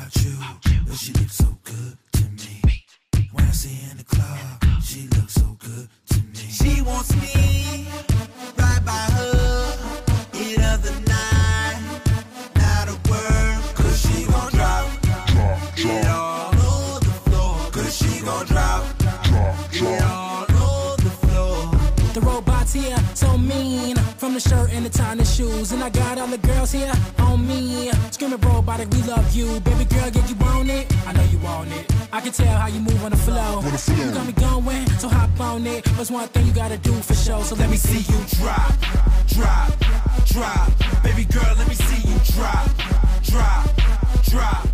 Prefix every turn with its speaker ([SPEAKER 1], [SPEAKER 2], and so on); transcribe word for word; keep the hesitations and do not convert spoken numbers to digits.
[SPEAKER 1] about you, but she looks so good to me. When I see her in the club, she looks so good to me. She wants me right by her, eat of the night, not a word, cause she gon' drop, drop, it all over the floor, cause she gon' drop, drop, it all over the floor.
[SPEAKER 2] The robots here, so mean, from the shirt and the tiny shoes, and I got all the girls here on me, screaming robotic, we love you, baby girl, yeah, you want it, I know you want it, I can tell how you move on the floor, you got me going, so hop on it, there's one thing you gotta do for sure, so let me see you drop, drop, drop, baby girl, let me see you drop, drop, drop.